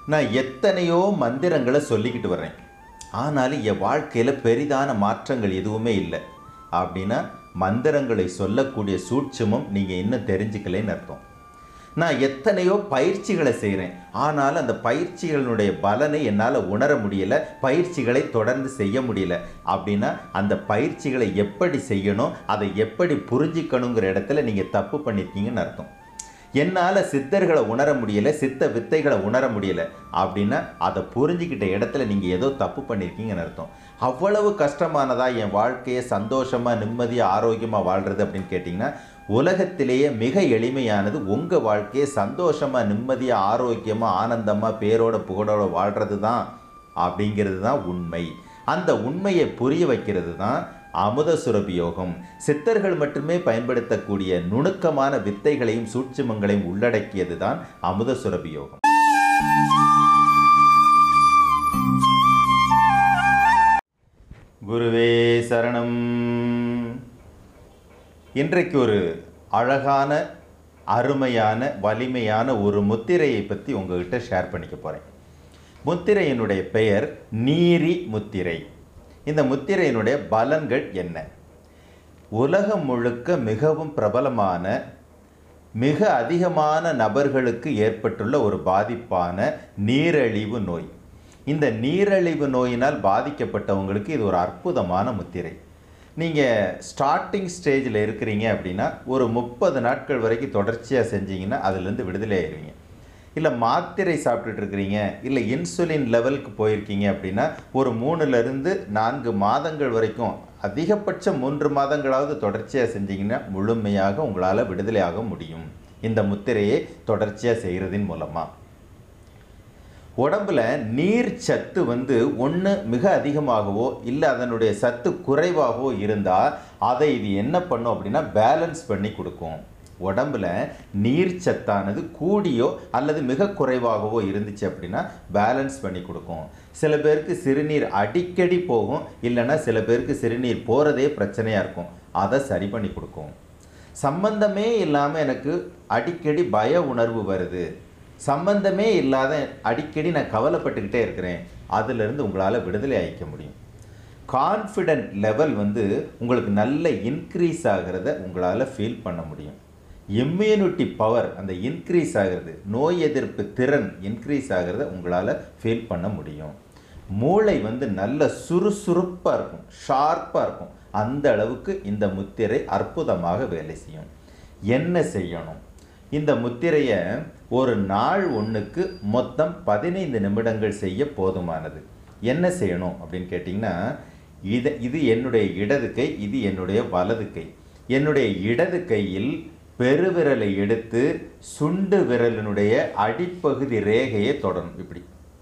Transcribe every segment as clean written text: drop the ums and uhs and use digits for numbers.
நான் எத்தனையோ மந்திரங்களை சொல்லிக்கிட்டு வர்றேன், ஆனாலும் என் வாழ்க்கையில் பெரிதான மாற்றங்கள் எதுவுமே இல்லை அப்படின்னா மந்திரங்களை சொல்லக்கூடிய சூட்சுமம் நீங்கள் இன்னும் தெரிஞ்சுக்கலைன்னு அர்த்தம். நான் எத்தனையோ பயிற்சிகளை செய்கிறேன், ஆனாலும் அந்த பயிற்சிகளினுடைய பலனை என்னால் உணர முடியலை, பயிற்சிகளை தொடர்ந்து செய்ய முடியல அப்படின்னா அந்த பயிற்சிகளை எப்படி செய்யணும், அதை எப்படி புரிஞ்சிக்கணுங்கிற இடத்துல நீங்கள் தப்பு பண்ணியிருக்கீங்கன்னு அர்த்தம். என்னால் சித்தர்களை உணர முடியலை, சித்த வித்தைகளை உணர முடியலை அப்படின்னா அதை புரிஞ்சிக்கிட்ட இடத்துல நீங்கள் ஏதோ தப்பு பண்ணியிருக்கீங்கன்னு அர்த்தம். அவ்வளவு கஷ்டமானதா என் வாழ்க்கையை சந்தோஷமாக நிம்மதியாக ஆரோக்கியமாக வாழ்கிறது அப்படின்னு கேட்டிங்கன்னா, உலகத்திலேயே மிக எளிமையானது உங்கள் வாழ்க்கையை சந்தோஷமாக நிம்மதியாக ஆரோக்கியமாக ஆனந்தமாக பேரோட புகழோட வாழ்கிறது தான் அப்படிங்கிறது தான் உண்மை. அந்த உண்மையை புரிய வைக்கிறது தான் அமுத சுரபி யோகம். சித்தர்கள் மட்டுமே பயன்படுத்தக்கூடிய நுணுக்கமான வித்தைகளையும் சூட்சுமங்களையும் உள்ளடக்கியது தான் அமுத சுரபி யோகம். குருவே சரணம். இன்றைக்கு ஒரு அழகான அருமையான வலிமையான ஒரு முத்திரையை பற்றி உங்ககிட்ட ஷேர் பண்ணிக்க போகிறேன். முத்திரையினுடைய பெயர் நீரி முத்திரை. இந்த முத்திரையினுடைய பலன்கள் என்ன? உலகம் முழுக்க மிகவும் பிரபலமான மிக அதிகமான நபர்களுக்கு ஏற்பட்டுள்ள ஒரு பாதிப்பான நீரிழிவு நோய். இந்த நீரிழிவு நோயினால் பாதிக்கப்பட்டவங்களுக்கு இது ஒரு அற்புதமான முத்திரை. நீங்கள் ஸ்டார்டிங் ஸ்டேஜில் இருக்கிறீங்க அப்படின்னா ஒரு 30 நாட்கள் வரைக்கும் தொடர்ச்சியாக செஞ்சீங்கன்னா அதுலேருந்து விடுதலை ஆயிடுவீங்க. இல்லை மாத்திரை சாப்பிட்டுட்டு இருக்கிறீங்க, இல்லை இன்சுலின் லெவலுக்கு போயிருக்கீங்க அப்படின்னா ஒரு 3லிருந்து 4 மாதங்கள் வரைக்கும், அதிகபட்சம் 3 மாதங்களாவது தொடர்ச்சியாக செஞ்சீங்கன்னா முழுமையாக உங்களால் விடுதலை ஆக முடியும். இந்த முத்திரையை தொடர்ச்சியாக செய்கிறதின் மூலமாக உடம்புல நீர் சத்து ஒன்று மிக அதிகமாகவோ இல்லை அதனுடைய சத்து குறைவாகவோ இருந்தால் அதை இது என்ன பண்ணும் அப்படின்னா பேலன்ஸ் பண்ணி கொடுக்கும். உடம்புல நீர் சத்தானது கூடியோ அல்லது மிக குறைவாகவோ இருந்துச்சு அப்படின்னா பேலன்ஸ் பண்ணி கொடுக்கும். சில பேருக்கு சிறுநீர் அடிக்கடி போகும், இல்லைன்னா சில பேருக்கு சிறுநீர் போகிறதே பிரச்சனையாக இருக்கும், அதை சரி பண்ணி கொடுக்கும். சம்பந்தமே இல்லாமல் எனக்கு அடிக்கடி பய உணர்வு வருது, சம்பந்தமே இல்லாத அடிக்கடி நான் கவலைப்பட்டுக்கிட்டே இருக்கிறேன், அதிலிருந்து உங்களால் விடுதலை ஆகிக்க முடியும். கான்ஃபிடென்ட் லெவல் உங்களுக்கு நல்ல இன்க்ரீஸ் ஆகிறத உங்களால் ஃபீல் பண்ண முடியும். இம்யூனிட்டி பவர் அந்த இன்க்ரீஸ் ஆகிறது, நோய் எதிர்ப்பு திறன் இன்க்ரீஸ் ஆகிறத உங்களால் ஃபீல் பண்ண முடியும். மூளை நல்ல சுறுசுறுப்பாக இருக்கும், ஷார்ப்பாக இருக்கும். அந்த அளவுக்கு இந்த முத்திரை அற்புதமாக வேலை செய்யும். என்ன செய்யணும்? இந்த முத்திரையை ஒரு நாள் ஒன்றுக்கு மொத்தம் 15 நிமிடங்கள் செய்ய போதுமானது. என்ன செய்யணும் அப்படின்னு கேட்டிங்கன்னா, இது என்னுடைய இடது கை, இது என்னுடைய வலது கை. என்னுடைய இடது கையில் பெருவிரலை எடுத்து சுண்டு விரலினுடைய அடிப்பகுதி ரேகையை தொடரும். இப்படி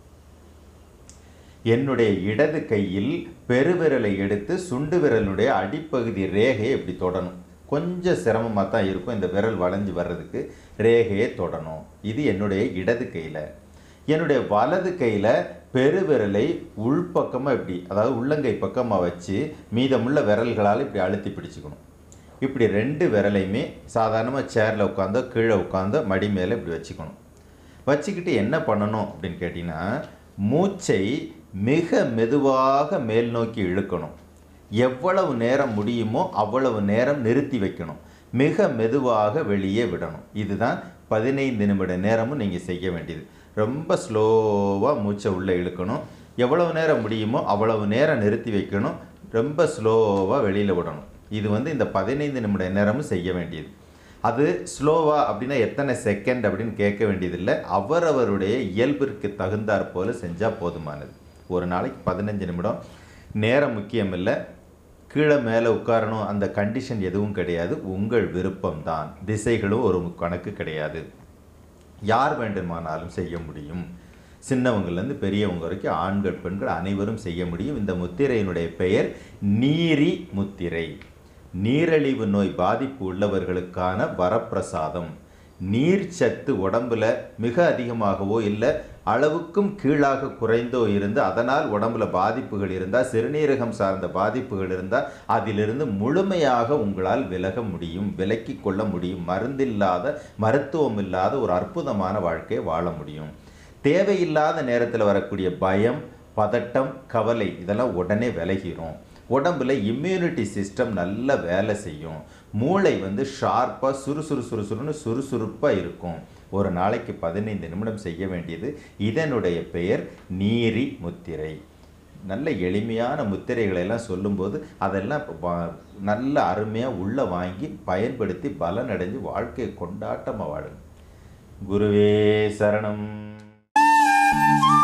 என்னுடைய இடது கையில் பெருவிரலை எடுத்து சுண்டு விரலுடைய அடிப்பகுதி ரேகையை இப்படி தொடணும். கொஞ்சம் சிரமமாக தான் இருக்கும் இந்த விரல் வளைஞ்சு வர்றதுக்கு, ரேகையை தொடணும். இது என்னுடைய இடது கையில். என்னுடைய வலது கையில் பெருவிரலை உள்பக்கமாக இப்படி, அதாவது உள்ளங்கை பக்கமாக வச்சு மீதமுள்ள விரல்களால் இப்படி அழுத்தி பிடிச்சிக்கணும். இப்படி 2 விரலையுமே சாதாரணமாக சேரில் உட்காந்தோ கீழே உட்காந்தோ மடி மேலே இப்படி வச்சுக்கணும். வச்சுக்கிட்டு என்ன பண்ணணும் அப்படின்னு கேட்டிங்கன்னா, மூச்சை மிக மெதுவாக மேல் நோக்கி இழுக்கணும். எவ்வளவு நேரம் முடியுமோ அவ்வளவு நேரம் நிறுத்தி வைக்கணும். மிக மெதுவாக வெளியே விடணும். இதுதான் 15 நிமிட நேரமும் நீங்கள் செய்ய வேண்டியது. ரொம்ப ஸ்லோவாக மூச்சை உள்ளே இழுக்கணும். எவ்வளவு நேரம் முடியுமோ அவ்வளவு நேரம் நிறுத்தி வைக்கணும். ரொம்ப ஸ்லோவாக வெளியில் விடணும். இது இந்த 15 நிமிட நேரமும் செய்ய வேண்டியது. அது ஸ்லோவா அப்படின்னா எத்தனை செகண்ட் அப்படின்னு கேட்க வேண்டியதில்லை. அவரவருடைய இயல்பிற்கு தகுந்தாற் போல் செஞ்சால் போதுமானது. ஒரு நாளைக்கு 15 நிமிடம். நேரம் முக்கியம் இல்லை, கீழே மேலே உட்காரணும் அந்த கண்டிஷன் எதுவும் கிடையாது. உங்கள் விருப்பம்தான். திசைகளும் ஒரு கணக்கு கிடையாது. யார் வேண்டுமானாலும் செய்ய முடியும். சின்னவங்கள்லேருந்து பெரியவங்க வரைக்கும் ஆண்கள் பெண்கள் அனைவரும் செய்ய முடியும். இந்த முத்திரையினுடைய பெயர் நீரி முத்திரை. நீரிழிவு நோய் பாதிப்பு உள்ளவர்களுக்கான வரப்பிரசாதம். நீர் சத்து உடம்புல மிக அதிகமாகவோ இல்லை அளவுக்கும் கீழாக குறைந்தோ இருந்து அதனால் உடம்புல பாதிப்புகள் இருந்தால், சிறுநீரகம் சார்ந்த பாதிப்புகள் இருந்தால் அதிலிருந்து முழுமையாக உங்களால் விலக முடியும், விலக்கி கொள்ள முடியும். மருந்தில்லாத மருத்துவம் இல்லாத ஒரு அற்புதமான வாழ்க்கையை வாழ முடியும். தேவையில்லாத நேரத்தில் வரக்கூடிய பயம், பதட்டம், கவலை இதெல்லாம் உடனே விலகிரும். உடம்புல இம்யூனிட்டி சிஸ்டம் நல்லா வேலை செய்யும். மூளை வந்து ஷார்ப்பாக சுறுசுறுன்னு சுறுசுறுப்பாக இருக்கும். ஒரு நாளைக்கு 15 நிமிடம் செய்ய வேண்டியது. இதனுடைய பெயர் நீரி முத்திரை. நல்ல எளிமையான முத்திரைகளை எல்லாம் சொல்லும்போது அதெல்லாம் நல்ல அருமையாக உள்ளே வாங்கி பயன்படுத்தி பலனடைஞ்சு வாழ்க்கையை கொண்டாட்டமாக வாழுங்க. குருவே சரணம்.